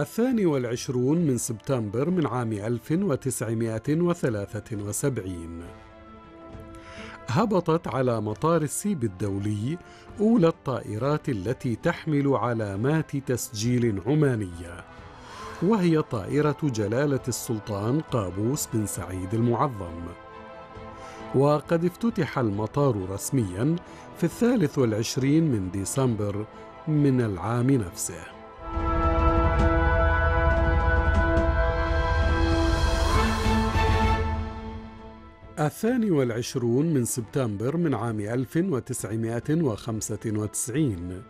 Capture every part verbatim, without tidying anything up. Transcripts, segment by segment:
الثاني والعشرون من سبتمبر من عام ألف وتسعمائة وثلاثة وسبعين هبطت على مطار السيب الدولي أولى الطائرات التي تحمل علامات تسجيل عمانية، وهي طائرة جلالة السلطان قابوس بن سعيد المعظم. وقد افتتح المطار رسمياً في الثالث والعشرين من ديسمبر من العام نفسه. الثاني والعشرون من سبتمبر من عام ألف وتسعمائة وخمسة وتسعين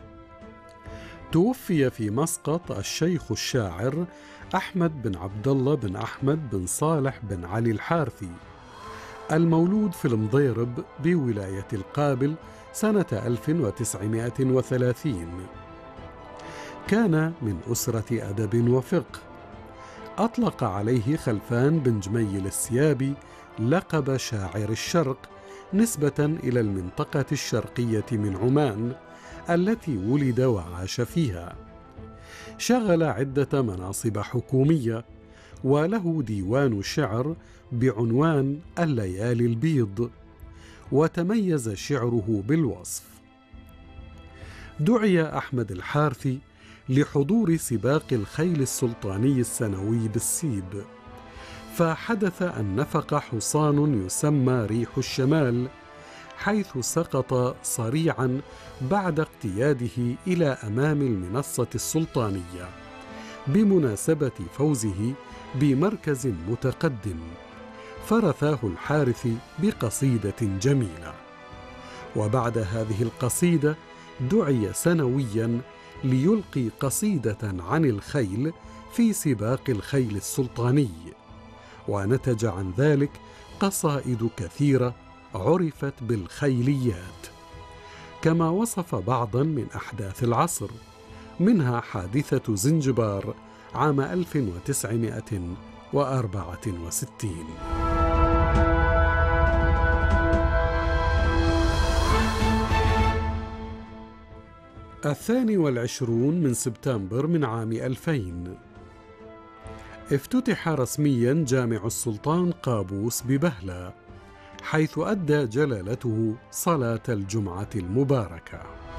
توفي في مسقط الشيخ الشاعر أحمد بن عبد الله بن أحمد بن صالح بن علي الحارثي، المولود في المضيرب بولاية القابل سنة ألف وتسعمائة وثلاثين. كان من أسرة أدب وفقه. أطلق عليه خلفان بن جميل السيابي لقب شاعر الشرق نسبة إلى المنطقة الشرقية من عمان التي ولد وعاش فيها. شغل عدة مناصب حكومية، وله ديوان شعر بعنوان الليالي البيض، وتميز شعره بالوصف. دعي أحمد الحارثي لحضور سباق الخيل السلطاني السنوي بالسيب، فحدث أن نفق حصان يسمى ريح الشمال، حيث سقط صريعا بعد اقتياده إلى أمام المنصة السلطانية بمناسبة فوزه بمركز متقدم، فرثاه الحارثي بقصيدة جميلة. وبعد هذه القصيدة دعي سنويا ليلقي قصيدة عن الخيل في سباق الخيل السلطاني، ونتج عن ذلك قصائد كثيرة عرفت بالخيليات، كما وصف بعضا من أحداث العصر، منها حادثة زنجبار عام ألف وتسعمائة وأربعة وستين. الثاني والعشرون من سبتمبر من عام ألفين افتتح رسميا جامع السلطان قابوس ببهلة، حيث أدى جلالته صلاة الجمعة المباركة.